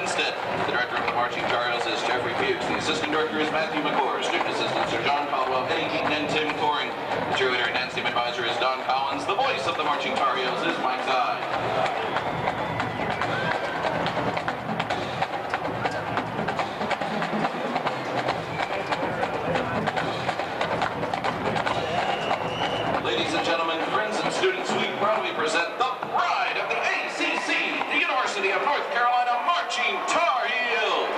Winstead. The director of the Marching Tar Heels is Jeffrey Fuchs. The assistant director is Matthew McClure. Student assistants are John Caldwell, Eddie Keaton, and Tim Coring. The cheerleader and dance team advisor is Don Collins. The voice of the Marching Tar Heels is Mike Tye. Ladies and gentlemen, friends and students, we proudly present the pride of the ACC, the University of North Carolina Marching Tar Heels.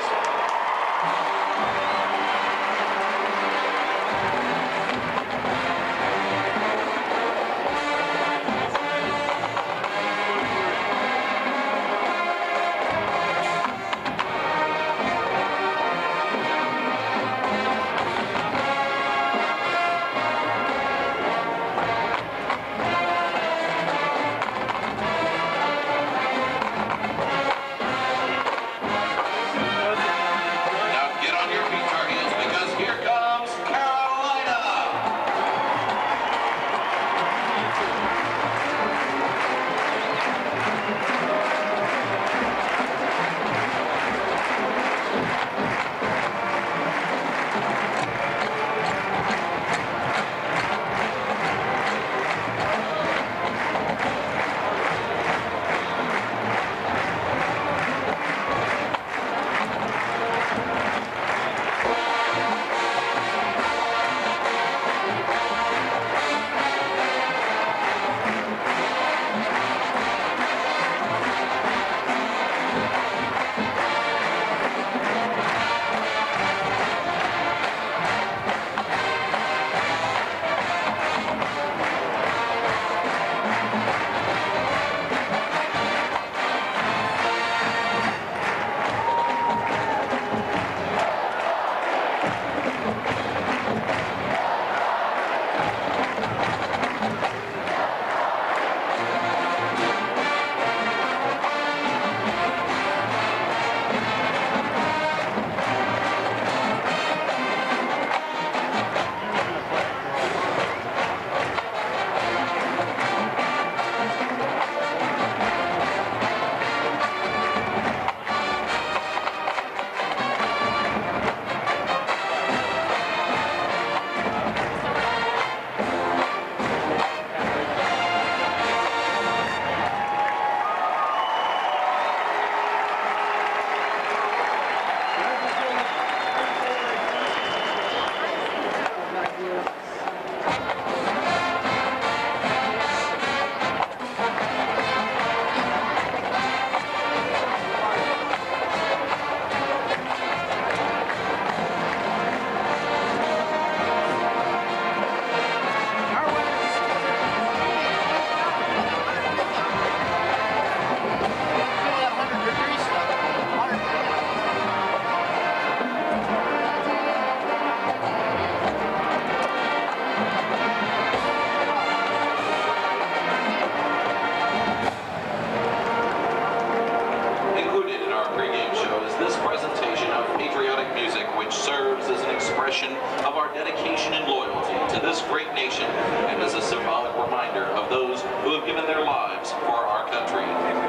Of our dedication and loyalty to this great nation, and as a symbolic reminder of those who have given their lives for our country.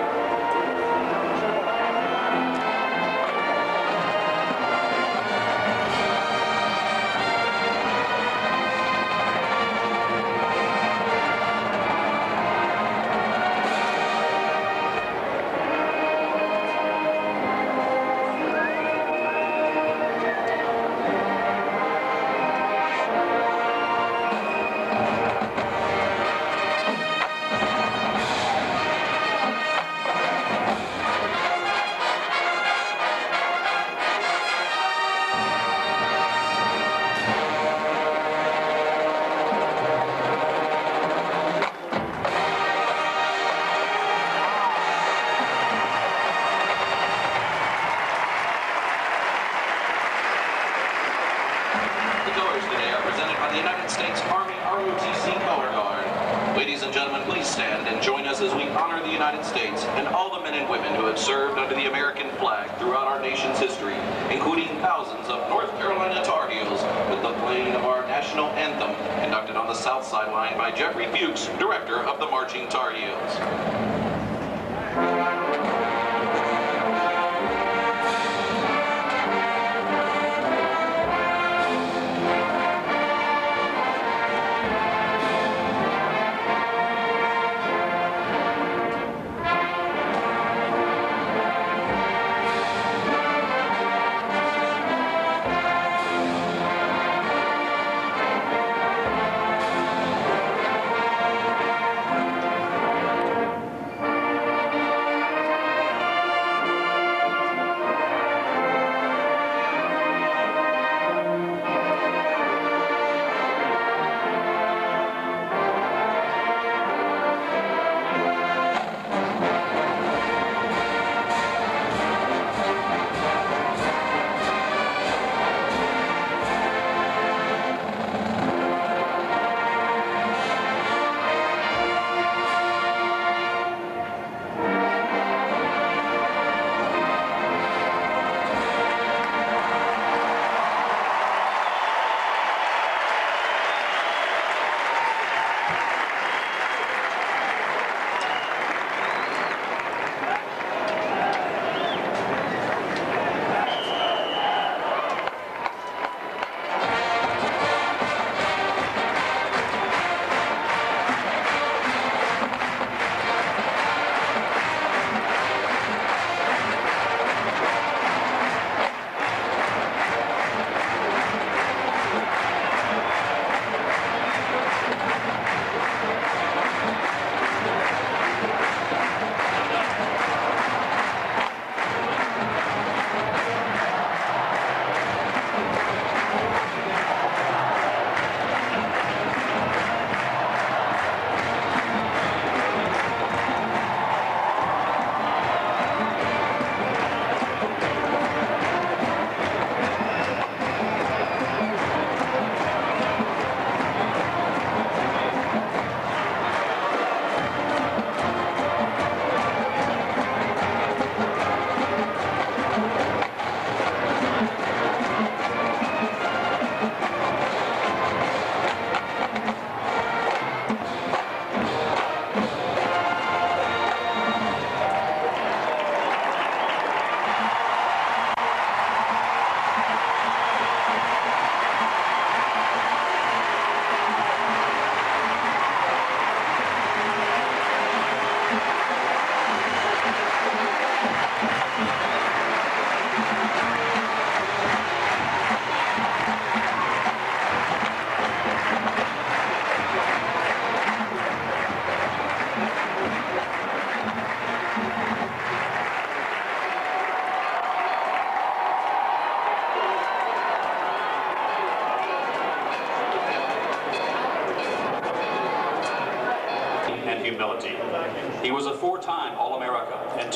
Today are presented by the United States Army ROTC Color Guard. Ladies and gentlemen, please stand and join us as we honor the United States and all the men and women who have served under the American flag throughout our nation's history, including thousands of North Carolina Tar Heels, with the playing of our national anthem, conducted on the South Sideline by Jeffrey Fuchs, director of the Marching Tar Heels.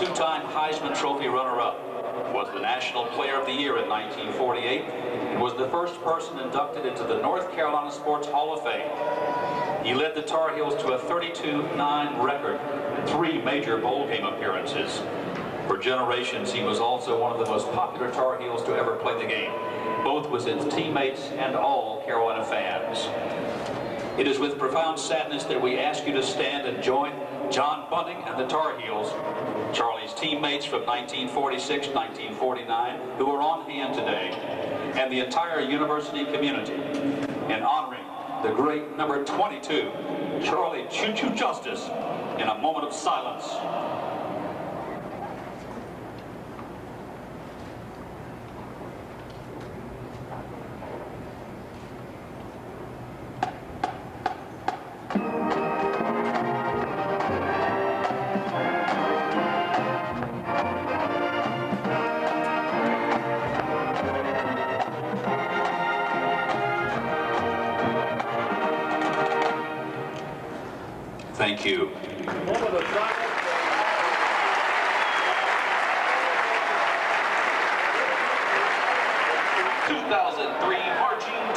two-time Heisman Trophy runner-up, was the National Player of the Year in 1948, and was the first person inducted into the North Carolina Sports Hall of Fame. He led the Tar Heels to a 32-9 record and 3 major bowl game appearances. For generations, he was also one of the most popular Tar Heels to ever play the game, both with his teammates and all Carolina fans. It is with profound sadness that we ask you to stand and join John Bunting and the Tar Heels, Charlie's teammates from 1946-1949, who are on hand today, and the entire university community in honoring the great number 22, Charlie Choo Choo Justice, in a moment of silence. Thank you. 2003 marching